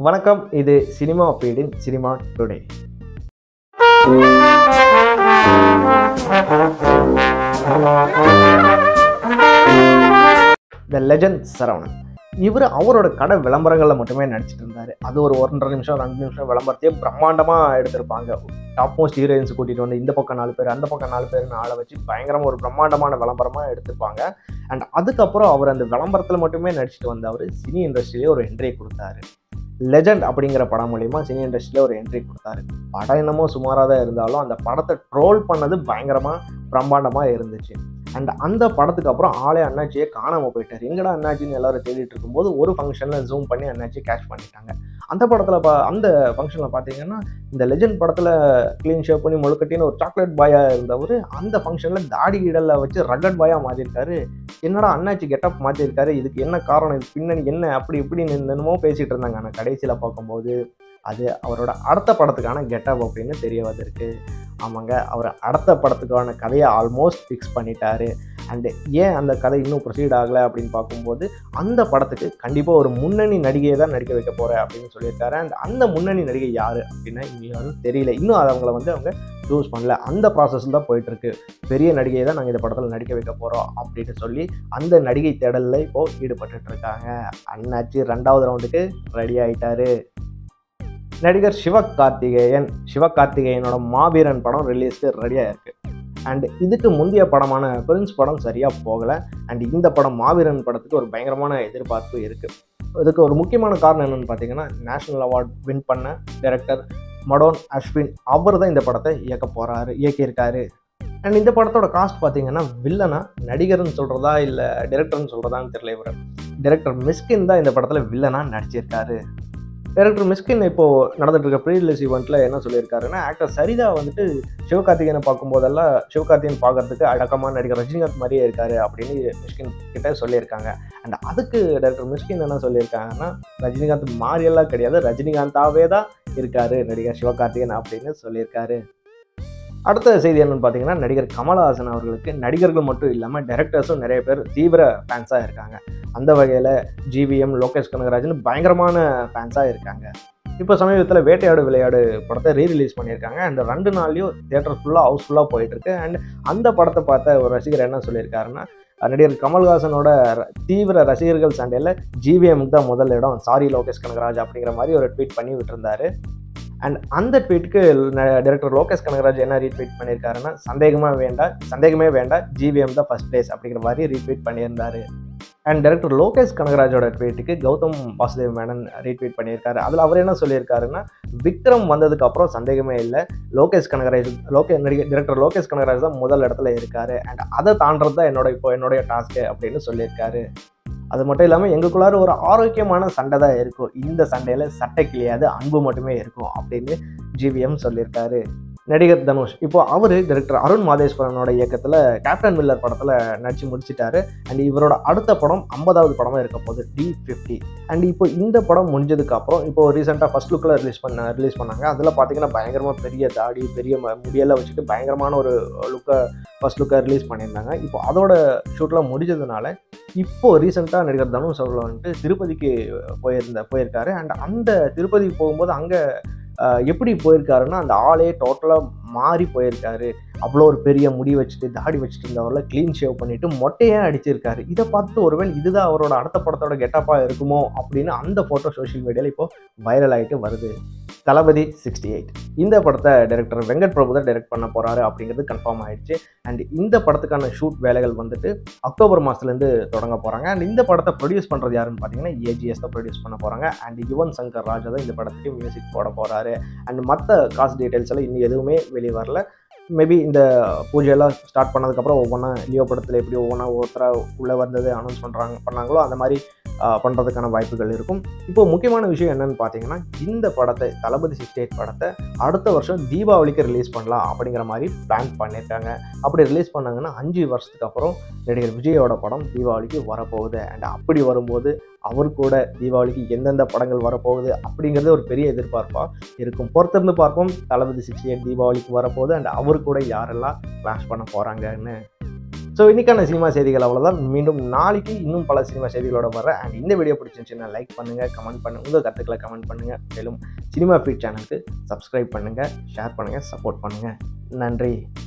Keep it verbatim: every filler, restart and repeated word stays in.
வணக்கம், இது சினிமா பீடின் cinema today. The legend Saravanan. இவர் அவரோட கடை விளம்பரங்களில் மட்டுமே நடிச்சிட்டு இருந்தார். அது ஒரு ஒன்றரை நிமிஷம் ரெண்டு நிமிஷம் விளம்பரத்தையே பிரம்மாண்டமாக எடுத்திருப்பாங்க. டாப் மோஸ்ட் ஹீரோயின்ஸ் கூட்டிகிட்டு வந்து இந்த பக்கம் நாலு பேர் அந்த பக்கம் நாலு பேர்னு ஆளை வச்சு பயங்கரமாக ஒரு பிரம்மாண்டமான விளம்பரமாக எடுத்திருப்பாங்க. அண்ட் அதுக்கப்புறம் அவர் அந்த விளம்பரத்தில் மட்டுமே நடிச்சிட்டு வந்து அவர் சினி இண்டஸ்ட்ரியிலே ஒரு என்ட்ரி கொடுத்தாரு. லெஜண்ட் அப்படிங்கிற படம் மூலிமா சினி இண்டஸ்ட்ரியில் ஒரு என்ட்ரி கொடுத்தாரு. படம் என்னமோ சுமாராக தான் இருந்தாலும் அந்த படத்தை ட்ரோல் பண்ணது பயங்கரமாக பிரம்மாண்டமாக இருந்துச்சு. அண்ட் அந்த படத்துக்கு அப்புறம் ஆளே அண்ணாச்சியே காணாமல் போயிட்டார். எங்கடா அண்ணாச்சின்னு எல்லாரும் தேடிட்டு இருக்கும்போது ஒரு ஃபங்க்ஷனில் ஜூம் பண்ணி அண்ணாச்சி கேட்ச் பண்ணிட்டாங்க. அந்த படத்தில் பா அந்த ஃபங்க்ஷனில் பார்த்தீங்கன்னா இந்த லெஜண்ட் படத்தில் க்ளீன் ஷேப் பண்ணி முழுக்கட்டின்னு ஒரு சாக்லேட் பாயாக இருந்தவர் அந்த ஃபங்க்ஷனில் தாடி இடலில் வச்சு ரகட் பாயாக மாற்றிருக்காரு. என்னடா அண்ணாச்சி கெட்டப் மாற்றிருக்காரு, இதுக்கு என்ன காரணம், இது பின்னணி என்ன, அப்படி இப்படின்னு என்னமோ பேசிகிட்டு இருந்தாங்க. ஆனால் கடைசியில் பார்க்கும்போது அது அவரோட அடுத்த படத்துக்கான கெட்டப் அப்படின்னு தெரிய வந்திருக்கு. ஆமாங்க, அவர் அடுத்த படத்துக்கான கதையை ஆல்மோஸ்ட் ஃபிக்ஸ் பண்ணிட்டாரு. அண்டு ஏன் அந்த கதை இன்னும் ப்ரொசீட் ஆகலை அப்படின்னு பார்க்கும்போது அந்த படத்துக்கு கண்டிப்பாக ஒரு முன்னணி நடிகையை தான் நடிக்க வைக்க போகிறேன் அப்படின்னு சொல்லியிருக்காரு. அண்ட் அந்த முன்னணி நடிகை யார் அப்படின்னா இன்னும் தெரியல. இன்னும் அதை அவங்கள வந்து அவங்க சூஸ் பண்ணல. அந்த ப்ராசஸ் தான் போயிட்டுருக்கு. பெரிய நடிகையை தான் நாங்கள் இந்த படத்தில் நடிக்க வைக்க போகிறோம் அப்படின்னு சொல்லி அந்த நடிகை தேடலில் இப்போது ஈடுபட்டு இருக்காங்க. அண்ணாச்சி ரெண்டாவது ரவுண்டுக்கு ரெடி ஆகிட்டாரு. நடிகர் சிவகார்த்திகேயன் சிவகார்த்திகேயனோட மாவீரன் படம் ரிலீஸ்க்கு ரெடியாக இருக்குது. அண்ட் இதுக்கு முந்தைய படமான பிரின்ஸ் படம் சரியாக போகலை. அண்ட் இந்த படம் மாவீரன் படத்துக்கு ஒரு பயங்கரமான எதிர்பார்ப்பு இருக்குது. இதுக்கு ஒரு முக்கியமான காரணம் என்னென்னு பார்த்தீங்கன்னா நேஷ்னல் அவார்ட் வின் பண்ண டைரக்டர் மடோன் அஸ்வின் அவர் தான் இந்த படத்தை இயக்க போகிறாரு இயக்கியிருக்காரு. அண்ட் இந்த படத்தோட காஸ்ட் பார்த்தீங்கன்னா வில்லனா நடிகர்னு சொல்கிறதா இல்லை டைரக்டர்னு சொல்கிறதான்னு தெரியல. இவர் டைரக்டர் மிஸ்கின் தான் இந்த படத்தில் வில்லனாக நடிச்சிருக்காரு. டைரக்டர் மிஸ்கின் இப்போது நடந்துட்டு இருக்க ப்ரீ ரிலீஸ் ஈவெண்ட்டில் என்ன சொல்லியிருக்காருன்னா ஆக்டர் சரிதா வந்துட்டு சிவகார்த்திகேயனை பார்க்கும்போதெல்லாம் சிவகார்த்திகேயன் பார்க்கறதுக்கு அடக்கமாக நடிகர் ரஜினிகாந்த் மாதிரியே இருக்காரு அப்படின்னு மிஸ்கின் கிட்ட சொல்லியிருக்காங்க. அண்ட் அதுக்கு டைரக்டர் மிஸ்கின் என்ன சொல்லியிருக்காங்கன்னா ரஜினிகாந்த் மாறியெல்லாம் கிடையாது, ரஜினிகாந்தாவே தான் இருக்காரு நடிகர் சிவகார்த்திகேயன் அப்படின்னு சொல்லியிருக்காரு. அடுத்த செய்தி என்னென்னு பார்த்தீங்கன்னா நடிகர் கமலஹாசன் அவர்களுக்கு நடிகர்கள் மட்டும் இல்லாமல் டைரக்டர்ஸும் நிறைய பேர் தீவிர ஃபேன்ஸாக இருக்காங்க. அந்த வகையில் ஜிவிஎம், லோகேஷ் கனகராஜன் பயங்கரமான ஃபேன்ஸாக இருக்காங்க. இப்போ சமீபத்தில் வேட்டையாடு விளையாடு படத்தை ரீ ரிலீஸ் பண்ணியிருக்காங்க. அண்ட் ரெண்டு நாள்லையும் தியேட்டர் ஃபுல்லாக ஹவுஸ்ஃபுல்லாக போயிட்டுருக்கு. அண்ட் அந்த படத்தை பார்த்த ஒரு ரசிகர் என்ன சொல்லியிருக்காருன்னா நடிகர் கமல்ஹாசனோட தீவிர ரசிகர்கள் சண்டையில் ஜிவிஎம்க்கு தான் முதல் இடம், சாரி லோகேஷ் கனகராஜ் அப்படிங்கிற மாதிரி ஒரு ட்வீட் பண்ணி விட்டுருந்தாரு. அண்ட் அந்த ட்வீட்டுக்கு டைரக்டர் லோகேஷ் கனகராஜ் என்ன ரீட்வீட் பண்ணியிருக்காருன்னா சந்தேகமாக வேண்டாம் சந்தேகமே வேண்டாம் ஜிவிஎம் தான் ஃபர்ஸ்ட் பிளேஸ் அப்படிங்கிற மாதிரி ரீட்வீட் பண்ணியிருந்தாரு. அண்ட் டைரக்டர் லோகேஷ் கனகராஜோட ட்வீட்டுக்கு கௌதம் வாசுதேவ் மேனன் ரீட்வீட் பண்ணியிருக்காரு. அதில் அவர் என்ன சொல்லியிருக்காருன்னா விக்ரம் வந்ததுக்கு அப்புறம் சந்தேகமே இல்லை, லோகேஷ் கனகராஜ் லோகே நடிகர் டைரக்டர் லோகேஷ் கனகராஜ் தான் முதல் இடத்துல இருக்காரு. அண்ட் அதை தாண்டது தான் என்னோட இப்போ என்னுடைய டாஸ்க்கு அப்படின்னு சொல்லியிருக்காரு. அது மட்டும் இல்லாமல் எங்களுக்குள்ளார ஒரு ஆரோக்கியமான சண்டை தான் இருக்கும், இந்த சண்டையில் சட்டை கிளியாது அன்பு மட்டுமே இருக்கும் அப்படின்னு ஜிவிஎம் சொல்லியிருக்காரு. நடிகர் தனுஷ் இப்போ அவர் டைரக்டர் அருண் மாதேஸ்வரனோட இயக்கத்தில் கேப்டன் மில்லர் படத்தில் நடிச்சு முடிச்சிட்டாரு. அண்ட் இவரோட அடுத்த படம் ஐம்பதாவது படமாக இருக்க போகுது, டி ஃபிஃப்டி. அண்ட் இப்போ இந்த படம் முடிஞ்சதுக்கு அப்புறம் இப்போ ரீசெண்டாக ஃபர்ஸ்ட் லுக்கில் ரிலீஸ் பண்ண ரிலீஸ் பண்ணாங்க. அதில் பார்த்தீங்கன்னா பயங்கரமாக பெரிய தாடி பெரிய முடியெல்லாம் வச்சுட்டு பயங்கரமான ஒரு லுக்கை ஃபர்ஸ்ட் லுக்கை ரிலீஸ் பண்ணியிருந்தாங்க. இப்போ அதோட ஷூட்லாம் முடிஞ்சதுனால இப்போது ரீசெண்டாக நடிகர் தனுஷ் அவர்கள் வந்துட்டு திருப்பதிக்கு போயிருந்த போயிருக்காரு. அண்ட் அந்த திருப்பதிக்கு போகும்போது அங்கே எப்படி போயிருக்காருன்னா அந்த ஆளே டோட்டலாக மாறி போயிருக்காரு. அவ்வளோ ஒரு பெரிய முடி வச்சுட்டு தாடி வச்சுட்டு இருந்தவரில் க்ளீன் ஷேவ் பண்ணிவிட்டு மொட்டையே அடிச்சிருக்காரு. இதை பார்த்து ஒருவேளை இதுதான் அவரோட அடுத்த படத்தோட கெட்டப்பாக இருக்குமோ அப்படின்னு அந்த ஃபோட்டோ சோஷியல் மீடியாவில் இப்போது வைரல் ஆகிட்டு வருது. தளபதி சிக்ஸ்டி எயிட் இந்த படத்தை டைரக்டர் வெங்கட் பிரபு தான் டைரக்ட் பண்ண போகிறாரு அப்படிங்கிறது கன்ஃபார்ம் ஆகிடுச்சு. அண்ட் இந்த படத்துக்கான ஷூட் வேலைகள் வந்துட்டு அக்டோபர் மாதத்துலேருந்து தொடங்க போகிறாங்க. அண்ட் இந்த படத்தை ப்ரொடியூஸ் பண்ணுறது யாருன்னு பார்த்தீங்கன்னா ஏஜிஎஸ் தான் ப்ரொடியூஸ் பண்ண போகிறாங்க. அண்ட் யுவன் சங்கர் ராஜா தான் இந்த படத்துக்கு மியூசிக் போட போகிறாரு. அண்ட் மற்ற காஸ்ட் டீட்டெயில்ஸ் எல்லாம் இன்னும் எதுவுமே வெளியே வரல. மேபி இந்த பூஜையெல்லாம் ஸ்டார்ட் பண்ணதுக்கப்புறம் ஒவ்வொன்றா லியோ படத்தில் எப்படி ஒவ்வொன்றா ஒருத்தராக உள்ளே வந்தது அனௌன்ஸ் பண்ணுறாங்க பண்ணாங்களோ அந்த மாதிரி பண்ணுறதுக்கான வாய்ப்புகள் இருக்கும். இப்போது முக்கியமான விஷயம் என்னென்னு பார்த்தீங்கன்னா இந்த படத்தை தளபதி சிக்ஸ்டி எயிட் படத்தை அடுத்த வருஷம் தீபாவளிக்கு ரிலீஸ் பண்ணலாம் அப்படிங்கிற மாதிரி பிளான் பண்ணியிருக்காங்க. அப்படி ரிலீஸ் பண்ணாங்கன்னா அஞ்சு வருஷத்துக்கு அப்புறம் நடிகர் விஜயோட படம் தீபாவளிக்கு வரப்போகுது. அண்ட் அப்படி வரும்போது அவர் கூட தீபாவளிக்கு எந்தெந்த படங்கள் வரப்போகுது அப்படிங்கிறது ஒரு பெரிய எதிர்பார்ப்பாக இருக்கும். பொறுத்திருந்து பார்ப்போம் தளபதி சிக்ஸ்டி எயிட் தீபாவளிக்கு வரப்போகுது. அண்ட் அவர் கூட யாரெல்லாம் கிளாஷ் பண்ண போகிறாங்கன்னு. ஸோ இன்றைக்கான சினிமா செய்திகள் அவ்வளோதான். மீண்டும் நாளைக்கு இன்னும் பல சினிமா செய்திகளோட வரேன். அண்ட் இந்த வீடியோ பிடிச்சிருந்துச்சுன்னா லைக் பண்ணுங்கள், கமெண்ட் பண்ணுங்கள், உங்கள் கருத்துக்களை கமெண்ட் பண்ணுங்கள். மேலும் சினிமா ஃபீட் சேனலுக்கு சப்ஸ்கிரைப் பண்ணுங்கள், ஷேர் பண்ணுங்கள், சப்போர்ட் பண்ணுங்கள். நன்றி.